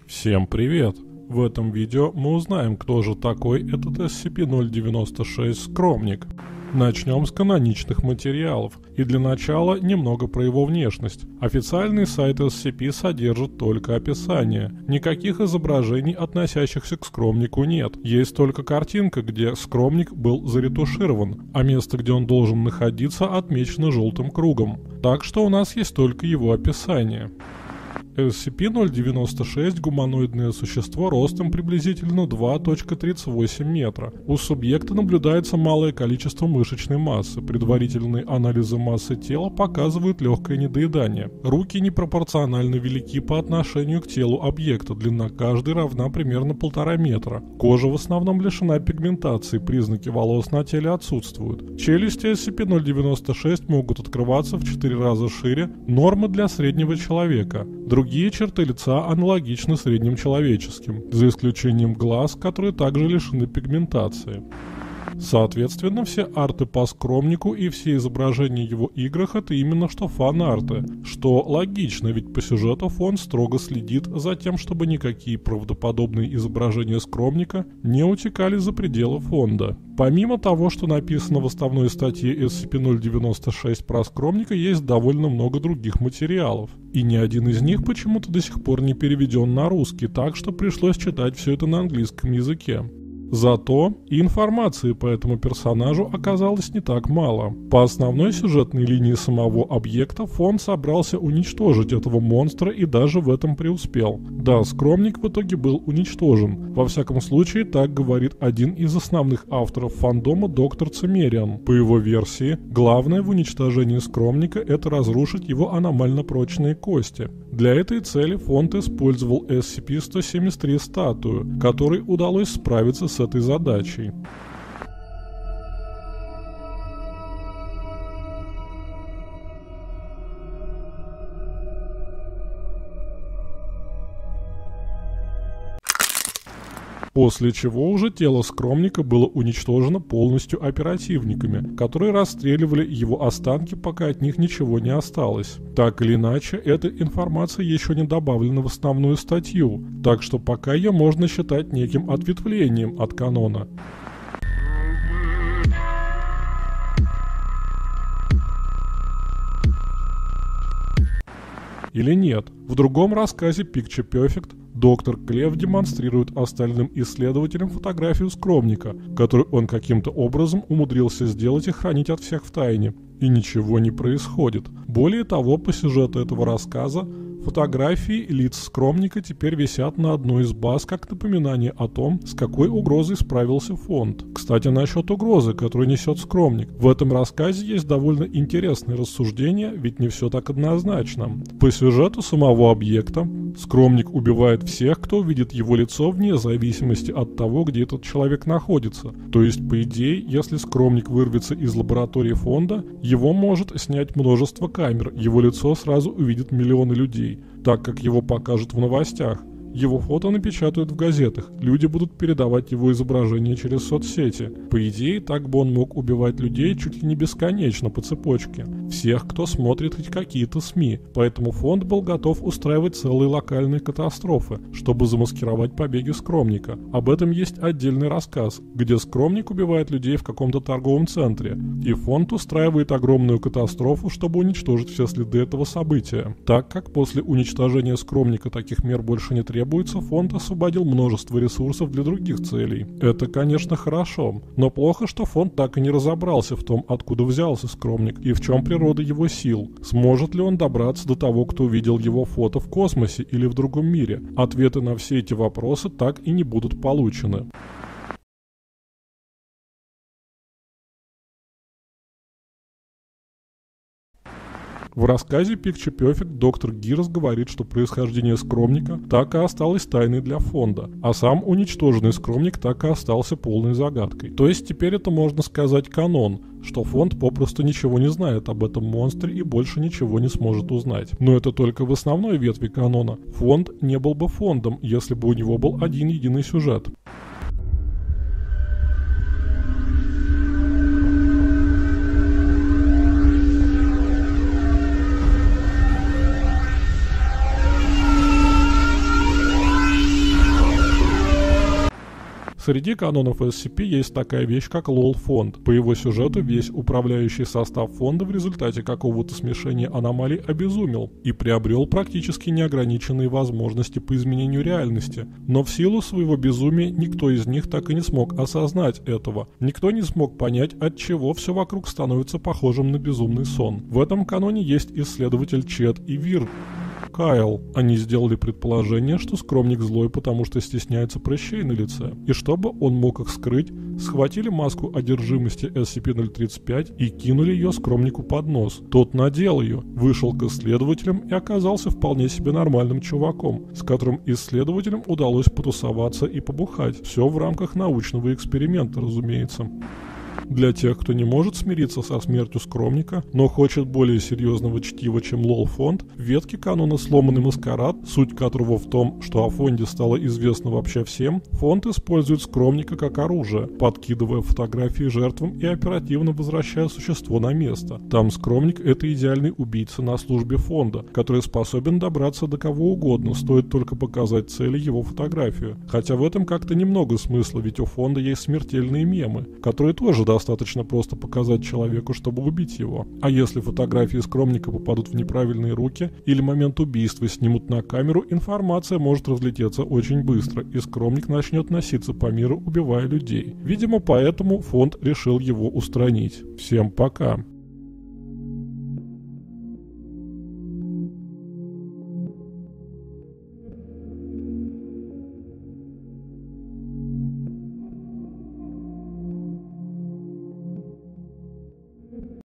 Всем привет! В этом видео мы узнаем, кто же такой этот SCP-096 скромник. Начнем с каноничных материалов, и для начала немного про его внешность. Официальный сайт SCP содержит только описание. Никаких изображений, относящихся к скромнику, нет. Есть только картинка, где скромник был заретуширован, а место, где он должен находиться, отмечено желтым кругом. Так что у нас есть только его описание. SCP-096 – гуманоидное существо ростом приблизительно 2,38 метра. У субъекта наблюдается малое количество мышечной массы. Предварительные анализы массы тела показывают легкое недоедание. Руки непропорционально велики по отношению к телу объекта. Длина каждой равна примерно 1,5 метра. Кожа в основном лишена пигментации, признаки волос на теле отсутствуют. Челюсти SCP-096 могут открываться в 4 раза шире нормы для среднего человека. Другие черты лица аналогичны средним человеческим, за исключением глаз, которые также лишены пигментации. Соответственно, все арты по скромнику и все изображения в его играх — это именно что фан-арты, что логично, ведь по сюжету фонд строго следит за тем, чтобы никакие правдоподобные изображения скромника не утекали за пределы фонда. Помимо того, что написано в основной статье SCP-096 про скромника, есть довольно много других материалов. И ни один из них почему-то до сих пор не переведен на русский, так что пришлось читать все это на английском языке. Зато и информации по этому персонажу оказалось не так мало. По основной сюжетной линии самого объекта фонд собрался уничтожить этого монстра и даже в этом преуспел. Да, скромник в итоге был уничтожен. Во всяком случае, так говорит один из основных авторов фандома, доктор Циммериан. По его версии, главное в уничтожении скромника — это разрушить его аномально прочные кости. Для этой цели фонд использовал SCP-173 статую, которой удалось справиться с этой задачей. После чего уже тело скромника было уничтожено полностью оперативниками, которые расстреливали его останки, пока от них ничего не осталось. Так или иначе, эта информация еще не добавлена в основную статью, так что пока ее можно считать неким ответвлением от канона. Или нет? В другом рассказе Picture Perfect доктор Клев демонстрирует остальным исследователям фотографию скромника, которую он каким-то образом умудрился сделать и хранить от всех в тайне. И ничего не происходит. Более того, по сюжету этого рассказа, фотографии лиц скромника теперь висят на одной из баз как напоминание о том, с какой угрозой справился фонд. Кстати, насчет угрозы, которую несет скромник. В этом рассказе есть довольно интересные рассуждения, ведь не все так однозначно. По сюжету самого объекта, скромник убивает всех, кто увидит его лицо вне зависимости от того, где этот человек находится. То есть, по идее, если скромник вырвется из лаборатории фонда, его может снять множество камер, его лицо сразу увидят миллионы людей, так как его покажут в новостях. Его фото напечатают в газетах, люди будут передавать его изображение через соцсети. По идее, так бы он мог убивать людей чуть ли не бесконечно по цепочке. Всех, кто смотрит хоть какие-то СМИ. Поэтому фонд был готов устраивать целые локальные катастрофы, чтобы замаскировать побеги скромника. Об этом есть отдельный рассказ, где скромник убивает людей в каком-то торговом центре, и фонд устраивает огромную катастрофу, чтобы уничтожить все следы этого события. Так как после уничтожения скромника таких мер больше не требуется, фонд освободил множество ресурсов для других целей. Это, конечно, хорошо, но плохо, что фонд так и не разобрался в том, откуда взялся скромник и в чем природа его сил. Сможет ли он добраться до того, кто увидел его фото в космосе или в другом мире? Ответы на все эти вопросы так и не будут получены. В рассказе Picture Perfect доктор Гирс говорит, что происхождение скромника так и осталось тайной для фонда, а сам уничтоженный скромник так и остался полной загадкой. То есть теперь это, можно сказать, канон, что фонд попросту ничего не знает об этом монстре и больше ничего не сможет узнать. Но это только в основной ветви канона. Фонд не был бы фондом, если бы у него был один единый сюжет. Среди канонов SCP есть такая вещь, как LOL-фонд. По его сюжету весь управляющий состав фонда в результате какого-то смешения аномалий обезумел и приобрел практически неограниченные возможности по изменению реальности. Но в силу своего безумия никто из них так и не смог осознать этого. Никто не смог понять, от чего все вокруг становится похожим на безумный сон. В этом каноне есть исследователь Чет и Вир. Кайл. Они сделали предположение, что скромник злой, потому что стесняется прыщей на лице. И чтобы он мог их скрыть, схватили маску одержимости SCP-035 и кинули ее скромнику под нос. Тот надел ее, вышел к исследователям и оказался вполне себе нормальным чуваком, с которым исследователям удалось потусоваться и побухать. Все в рамках научного эксперимента, разумеется. Для тех, кто не может смириться со смертью скромника, но хочет более серьезного чтива, чем LOL-фонд, в ветке канона «Сломанный маскарад», суть которого в том, что о фонде стало известно вообще всем, фонд использует скромника как оружие, подкидывая фотографии жертвам и оперативно возвращая существо на место. Там скромник — это идеальный убийца на службе фонда, который способен добраться до кого угодно, стоит только показать цели его фотографию. Хотя в этом как-то немного смысла, ведь у фонда есть смертельные мемы, которые тоже достаточно просто показать человеку, чтобы убить его. А если фотографии скромника попадут в неправильные руки или момент убийства снимут на камеру, информация может разлететься очень быстро, и скромник начнет носиться по миру, убивая людей. Видимо, поэтому фонд решил его устранить. Всем пока.